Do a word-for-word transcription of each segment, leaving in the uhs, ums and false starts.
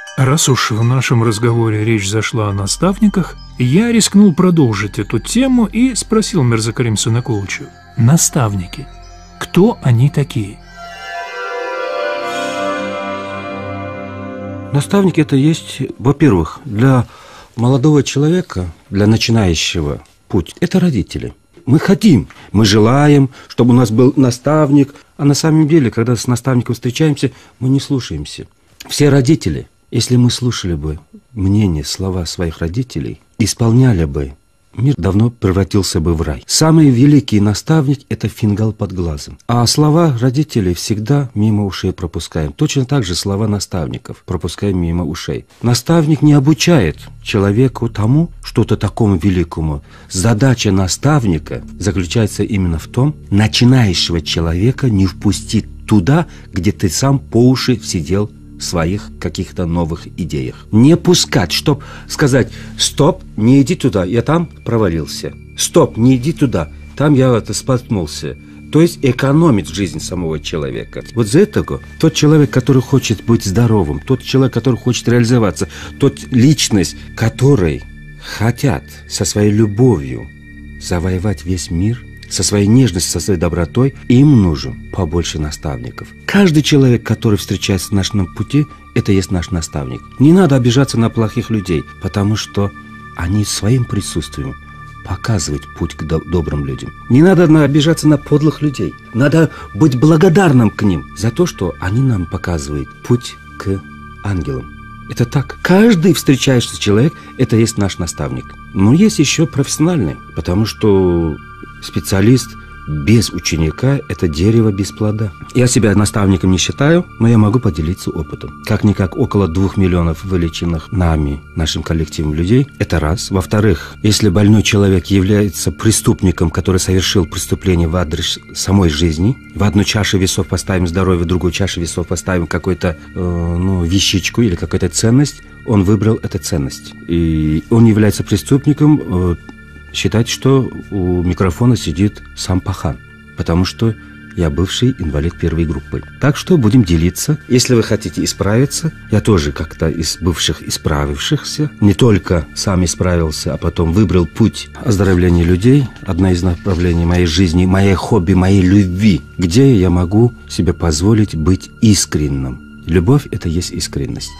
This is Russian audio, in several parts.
Раз уж в нашем разговоре речь зашла о наставниках, я рискнул продолжить эту тему и спросил Мирза-Карим Сунакулычу: наставники, кто они такие? Наставник — это есть, во-первых, для молодого человека, для начинающего путь, это родители. Мы хотим, мы желаем, чтобы у нас был наставник, а на самом деле, когда с наставником встречаемся, мы не слушаемся. Все родители, если мы слушали бы мнение, слова своих родителей, исполняли бы, мир давно превратился бы в рай. Самый великий наставник — это фингал под глазом. А слова родителей всегда мимо ушей пропускаем. Точно так же слова наставников пропускаем мимо ушей. Наставник не обучает человеку тому, что-то такому великому. Задача наставника заключается именно в том, начинающего человека не впустить туда, где ты сам по уши сидел в своих каких-то новых идеях. Не пускать, чтобы сказать: стоп, не иди туда, я там провалился. Стоп, не иди туда, там я это споткнулся. То есть экономить жизнь самого человека. Вот за этого тот человек, который хочет быть здоровым, тот человек, который хочет реализоваться, тот личность, который хотят со своей любовью завоевать весь мир, со своей нежностью, со своей добротой, им нужен побольше наставников. Каждый человек, который встречается на нашем пути, это есть наш наставник. Не надо обижаться на плохих людей, потому что они своим присутствием показывают путь к добрым людям. Не надо обижаться на подлых людей. Надо быть благодарным к ним за то, что они нам показывают путь к ангелам. Это так. Каждый встречающийся человек – это есть наш наставник. Но есть еще профессиональный, потому что специалист без ученика – это дерево без плода. Я себя наставником не считаю, но я могу поделиться опытом. Как-никак около двух миллионов вылеченных нами, нашим коллективом людей – это раз. Во-вторых, если больной человек является преступником, который совершил преступление в адрес самой жизни, в одну чашу весов поставим здоровье, в другую чашу весов поставим какую-то э, ну, вещичку или какую-то ценность, он выбрал эту ценность. И он является преступником. Э, Считать, что у микрофона сидит сам пахан, потому что я бывший инвалид первой группы. Так что будем делиться. Если вы хотите исправиться, я тоже как-то из бывших исправившихся, не только сам исправился, а потом выбрал путь оздоровления людей. Одна из направлений моей жизни, моей хобби, моей любви, где я могу себе позволить быть искренним. Любовь – это есть искренность.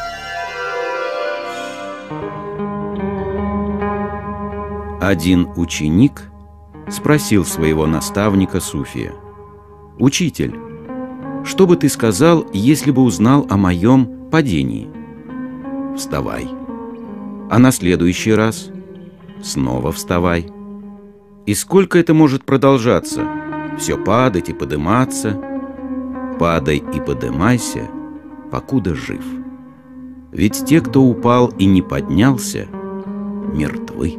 Один ученик спросил своего наставника суфия: «Учитель, что бы ты сказал, если бы узнал о моем падении?» «Вставай. А на следующий раз снова вставай. И сколько это может продолжаться? Все падать и подыматься. Падай и подымайся, покуда жив. Ведь те, кто упал и не поднялся, мертвы».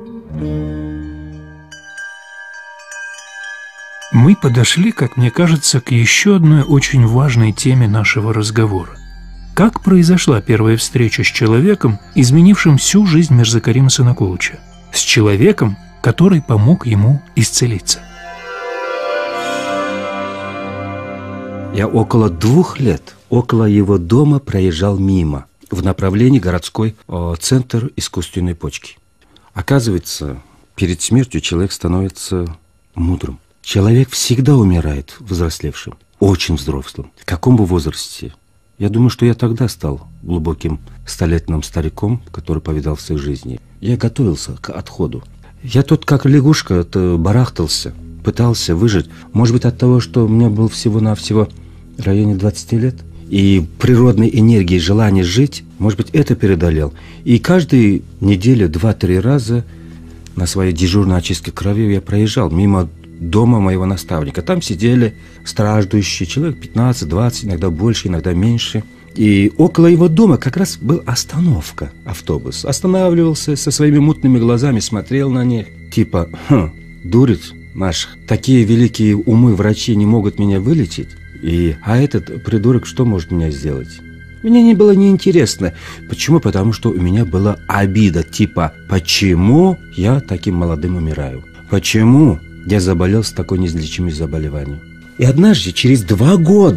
Мы подошли, как мне кажется, к еще одной очень важной теме нашего разговора. Как произошла первая встреча с человеком, изменившим всю жизнь Мирза-Карима Сунакулыча? С человеком, который помог ему исцелиться. Я около двух лет около его дома проезжал мимо в направлении городской э, центр искусственной почки. Оказывается, перед смертью человек становится мудрым. Человек всегда умирает взрослевшим, очень взрослым. В каком бы возрасте? Я думаю, что я тогда стал глубоким столетним стариком, который повидал всех жизней. Я готовился к отходу. Я тут как лягушка -то барахтался, пытался выжить. Может быть, от того, что у меня был всего-навсего в районе двадцати лет. И природной энергии, желание жить, может быть, это преодолел. И каждую неделю два-три раза на своей дежурной очистке крови я проезжал мимо дома моего наставника. Там сидели страждущие, человек пятнадцать-двадцать, иногда больше, иногда меньше. И около его дома как раз была остановка, автобус. Останавливался, со своими мутными глазами смотрел на них. Типа: хм, дурит наших. Такие великие умы врачи не могут меня вылечить. И, а этот придурок что может меня сделать? Мне не было неинтересно. Почему? Потому что у меня была обида. Типа: почему я таким молодым умираю? Почему я заболел с такой неизлечимым заболеванием? И однажды, через два года,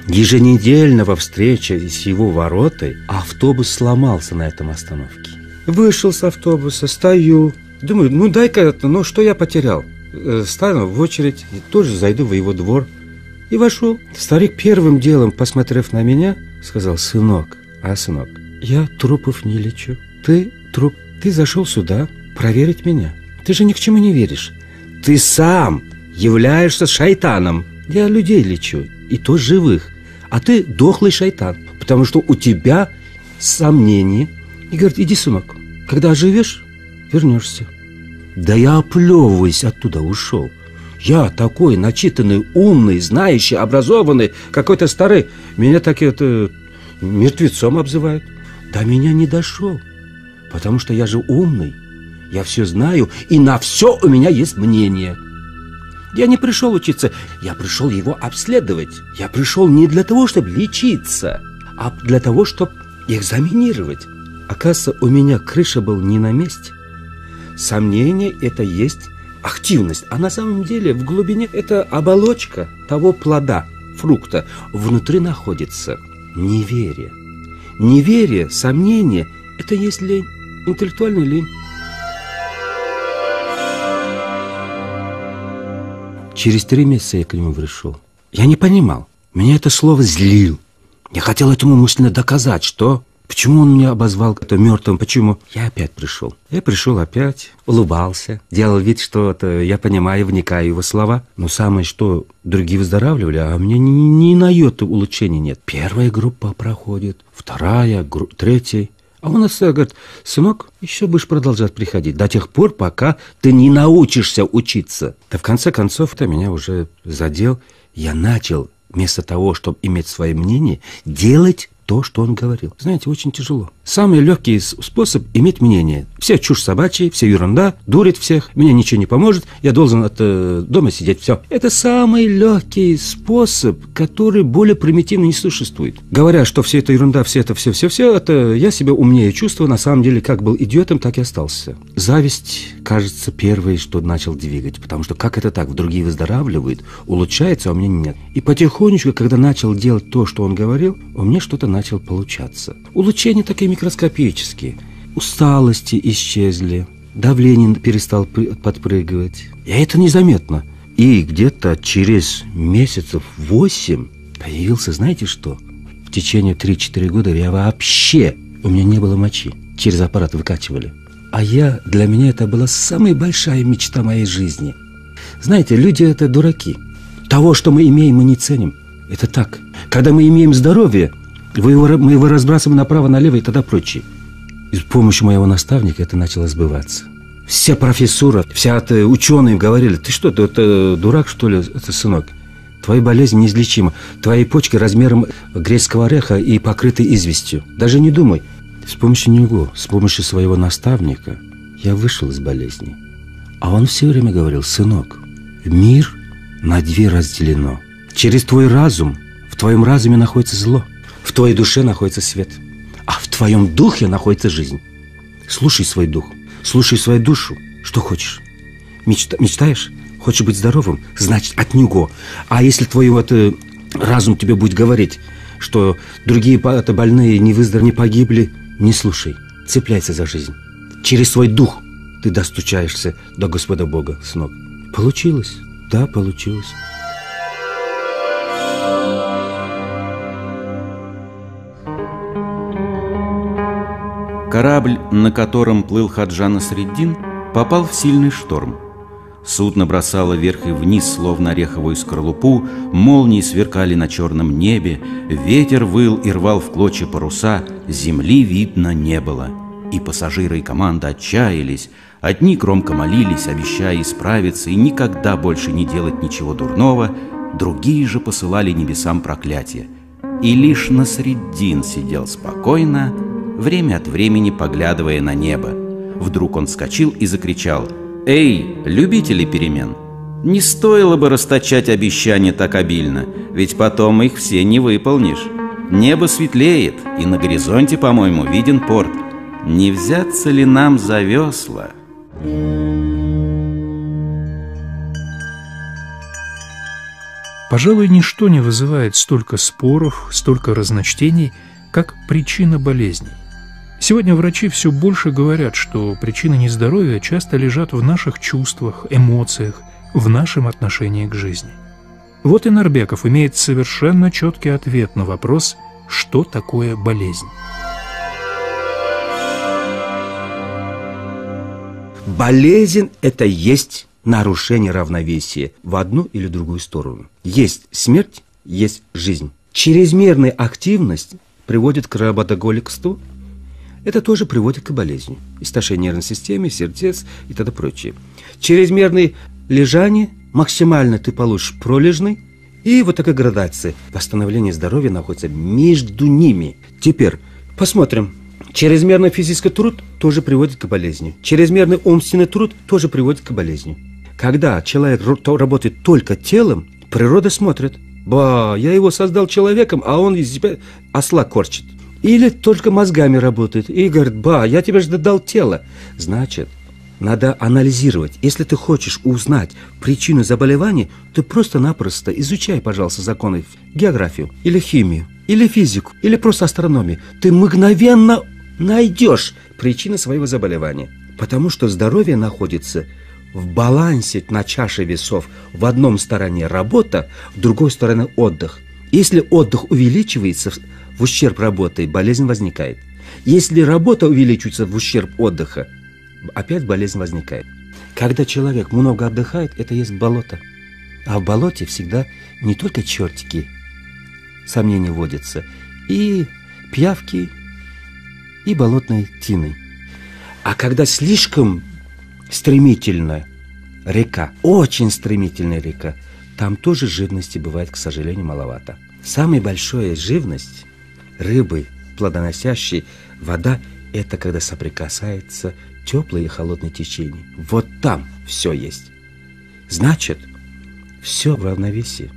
еженедельного встречи с его воротой автобус сломался на этом остановке. Вышел с автобуса, стою, думаю, ну дай-ка это, ну что я потерял? Стану в очередь, тоже зайду в его двор. И вошел. Старик первым делом, посмотрев на меня, сказал: сынок, а сынок, я трупов не лечу. Ты труп, ты зашел сюда проверить меня. Ты же ни к чему не веришь. Ты сам являешься шайтаном. Я людей лечу, и то живых. А ты дохлый шайтан, потому что у тебя сомнения. И говорит: иди, сынок, когда оживешь, вернешься. Да я, оплевываясь, оттуда ушел. Я такой начитанный, умный, знающий, образованный, какой-то старый. Меня так это мертвецом обзывают. До меня не дошел, потому что я же умный. Я все знаю, и на все у меня есть мнение. Я не пришел учиться, я пришел его обследовать. Я пришел не для того, чтобы лечиться, а для того, чтобы экзаменировать. Оказывается, у меня крыша была не на месте. Сомнение – это есть активность. А на самом деле в глубине это оболочка того плода, фрукта. Внутри находится неверие. Неверие, сомнение – это есть лень, интеллектуальная лень. Через три месяца я к нему пришел. Я не понимал. Меня это слово злил. Я хотел этому мысленно доказать, что... Почему он меня обозвал это мертвым? Почему? Я опять пришел. Я пришел опять, улыбался, делал вид, что это я понимаю, вникаю в его слова. Но самое, что другие выздоравливали, а у меня ни, ни на йоту улучшений нет. Первая группа проходит, вторая, гру... третья. А он нас говорит: сынок, еще будешь продолжать приходить до тех пор, пока ты не научишься учиться. Да в конце концов, это меня уже задел. Я начал, вместо того, чтобы иметь свое мнение, делать то, что он говорил. Знаете, очень тяжело. Самый легкий способ иметь мнение. Все чушь собачья, все ерунда, дурит всех, мне ничего не поможет, я должен от, э, дома сидеть, все. Это самый легкий способ, который более примитивно не существует. Говоря, что все это ерунда, все это, все-все-все, это я себя умнее чувствую, на самом деле, как был идиотом, так и остался. Зависть, кажется, первое, что начал двигать, потому что как это так, другие выздоравливают, улучшается, а у меня нет. И потихонечку, когда начал делать то, что он говорил, у меня что-то начало получаться. Улучшения такие микроскопические. Усталости исчезли, давление перестал подпрыгивать. И это незаметно. И где-то через месяцев восемь появился, знаете что? В течение три-четыре года я вообще, у меня не было мочи. Через аппарат выкачивали. А я, для меня это была самая большая мечта моей жизни. Знаете, люди это дураки. Того, что мы имеем, мы не ценим. Это так. Когда мы имеем здоровье, Вы его, мы его разбрасываем направо-налево и тогда прочее. И с помощью моего наставника это начало сбываться. Все профессура, вся это ученые говорили: ты что, ты это дурак, что ли, это, сынок? Твоя болезнь неизлечима. Твои почки размером грецкого ореха и покрыты известью. Даже не думай. С помощью него, с помощью своего наставника я вышел из болезни. А он все время говорил: сынок, мир на две разделено. Через твой разум, в твоем разуме находится зло. В твоей душе находится свет, а в твоем духе находится жизнь. Слушай свой дух, слушай свою душу. Что хочешь? Мечта, мечтаешь? Хочешь быть здоровым? Значит, от него. А если твой вот, э, разум тебе будет говорить, что другие это, больные не выздоровели, не погибли, не слушай. Цепляйся за жизнь. Через свой дух ты достучаешься до Господа Бога, сынок. Получилось? Да, получилось. Корабль, на котором плыл Хаджа Насреддин, попал в сильный шторм. Судно бросало вверх и вниз, словно ореховую скорлупу, молнии сверкали на черном небе, ветер выл и рвал в клочья паруса, земли видно не было. И пассажиры и команда отчаялись, одни громко молились, обещая исправиться и никогда больше не делать ничего дурного, другие же посылали небесам проклятия. И лишь Насреддин сидел спокойно, время от времени поглядывая на небо. Вдруг он вскочил и закричал: «Эй, любители перемен! Не стоило бы расточать обещания так обильно, ведь потом их все не выполнишь. Небо светлеет, и на горизонте, по-моему, виден порт. Не взяться ли нам за весла?» Пожалуй, ничто не вызывает столько споров, столько разночтений, как причина болезней. Сегодня врачи все больше говорят, что причины нездоровья часто лежат в наших чувствах, эмоциях, в нашем отношении к жизни. Вот и Нарбеков имеет совершенно четкий ответ на вопрос, что такое болезнь. Болезнь – это есть нарушение равновесия в одну или другую сторону. Есть смерть, есть жизнь. Чрезмерная активность приводит к работоголикству. Это тоже приводит к болезни. Истощение нервной системы, сердец и т.д. прочее. Чрезмерное лежание, максимально ты получишь пролежный. И вот такая градация. Восстановление здоровья находится между ними. Теперь посмотрим. Чрезмерный физический труд тоже приводит к болезни. Чрезмерный умственный труд тоже приводит к болезни. Когда человек работает только телом, природа смотрит. Ба, я его создал человеком, а он из себя осла корчит. Или только мозгами работает и говорит, ба, я тебе же дал тело. Значит, надо анализировать. Если ты хочешь узнать причину заболевания, ты просто-напросто изучай, пожалуйста, законы, географию, или химию, или физику, или просто астрономию. Ты мгновенно найдешь причину своего заболевания. Потому что здоровье находится в балансе на чаше весов. В одном стороне работа, в другой стороне отдых. Если отдых увеличивается в ущерб работы, болезнь возникает. Если работа увеличивается в ущерб отдыха, опять болезнь возникает. Когда человек много отдыхает, это есть болото. А в болоте всегда не только чертики, сомнения водятся, и пиявки, и болотные тины. А когда слишком стремительная река, очень стремительная река, там тоже живности бывает, к сожалению, маловато. Самая большая живность рыбы, плодоносящей, вода, это когда соприкасается теплое и холодное течение. Вот там все есть. Значит, все в равновесии.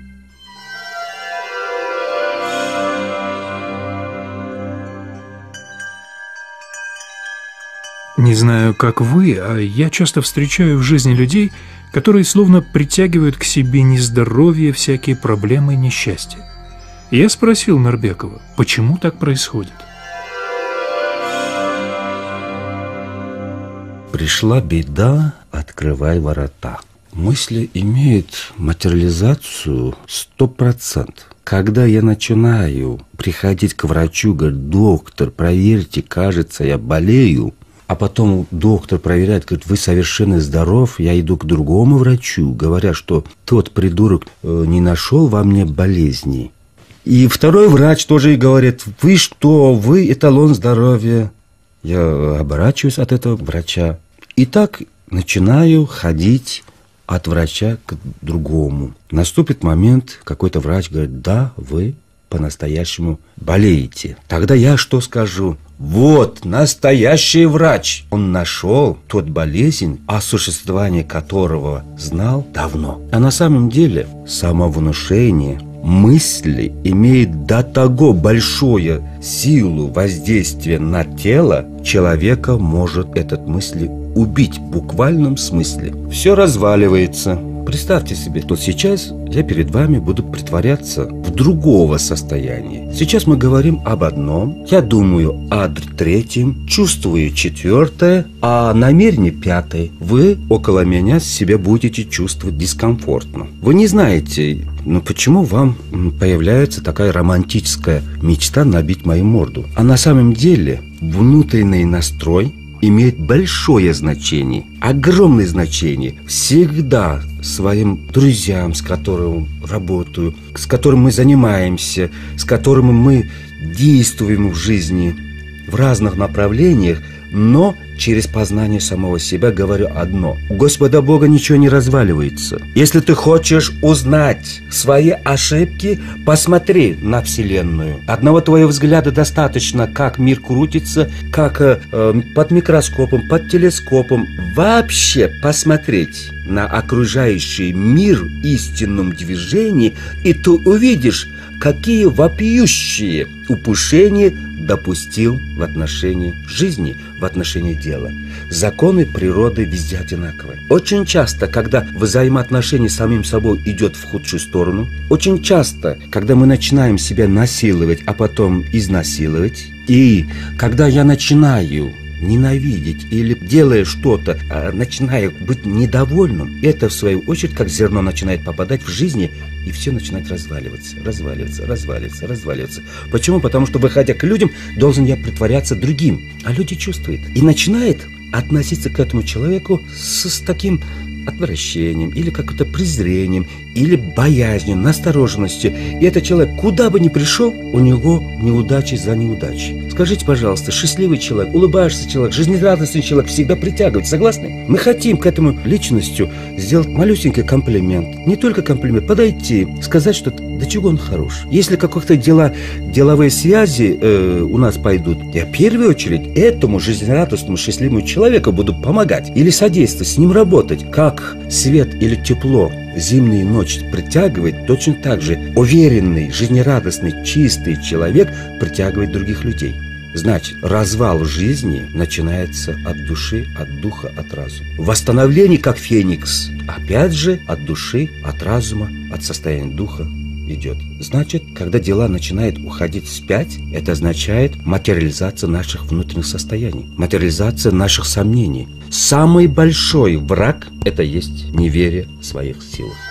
Не знаю, как вы, а я часто встречаю в жизни людей, которые словно притягивают к себе нездоровье, всякие проблемы и несчастья. Я спросил Нарбекова, почему так происходит. Пришла беда, открывай ворота. Мысли имеют материализацию сто процентов. Когда я начинаю приходить к врачу, говорит, доктор, проверьте, кажется, я болею, а потом доктор проверяет, говорит, вы совершенно здоров, я иду к другому врачу, говоря, что тот придурок не нашел во мне болезни. И второй врач тоже говорит, вы что, вы эталон здоровья. Я оборачиваюсь от этого врача. И так начинаю ходить от врача к другому. Наступит момент, какой-то врач говорит, да, вы по-настоящему болеете. Тогда я что скажу? Вот, настоящий врач. Он нашел тот болезнь, о существовании которого знал давно. А на самом деле самовнушение мысли имеет до того большую силу воздействия на тело, человека может этот мысли убить в буквальном смысле. Все разваливается. Представьте себе, что сейчас я перед вами буду притворяться в другого состояния. Сейчас мы говорим об одном, я думаю о третьем, чувствую четвертое, а намерение пятое. Вы около меня себя будете чувствовать дискомфортно. Вы не знаете, ну почему вам появляется такая романтическая мечта набить мою морду. А на самом деле внутренний настрой имеет большое значение, огромное значение. Всегда своим друзьям, с которыми работаю, с которыми мы занимаемся, с которыми мы действуем в жизни в разных направлениях, но через познание самого себя говорю одно. У Господа Бога ничего не разваливается. Если ты хочешь узнать свои ошибки, посмотри на Вселенную. Одного твоего взгляда достаточно, как мир крутится, как э, под микроскопом, под телескопом. Вообще посмотреть на окружающий мир в истинном движении, и ты увидишь какие вопиющие упущения допустил в отношении жизни, в отношении дела. Законы природы везде одинаковые. Очень часто, когда взаимоотношения с самим собой идет в худшую сторону, очень часто, когда мы начинаем себя насиловать, а потом изнасиловать, и когда я начинаю ненавидеть или делая что-то, а, начиная быть недовольным, это в свою очередь как зерно начинает попадать в жизни, и все начинает разваливаться, разваливаться, разваливаться, разваливаться. Почему? Потому что, выходя к людям, должен я притворяться другим, а люди чувствуют и начинают относиться к этому человеку с, с таким отвращением или каким-то презрением, или боязнью, настороженностью. И этот человек, куда бы ни пришел, у него неудачи за неудачей. Скажите, пожалуйста, счастливый человек, улыбающийся человек, жизнерадостный человек всегда притягивает, согласны? Мы хотим к этому личностью сделать малюсенький комплимент. Не только комплимент, подойти, сказать, что до чего он хорош. Если какие-то дела, деловые связи э, у нас пойдут, я в первую очередь этому жизнерадостному, счастливому человеку буду помогать или содействовать, с ним работать. Как свет или тепло зимнюю ночь притягивает, точно так же уверенный, жизнерадостный, чистый человек притягивает других людей. Значит, развал жизни начинается от души, от духа, от разума. Восстановление, как феникс, опять же, от души, от разума, от состояния духа идет. Значит, когда дела начинают уходить вспять, это означает материализация наших внутренних состояний, материализация наших сомнений. Самый большой враг – это есть неверие в своих силах.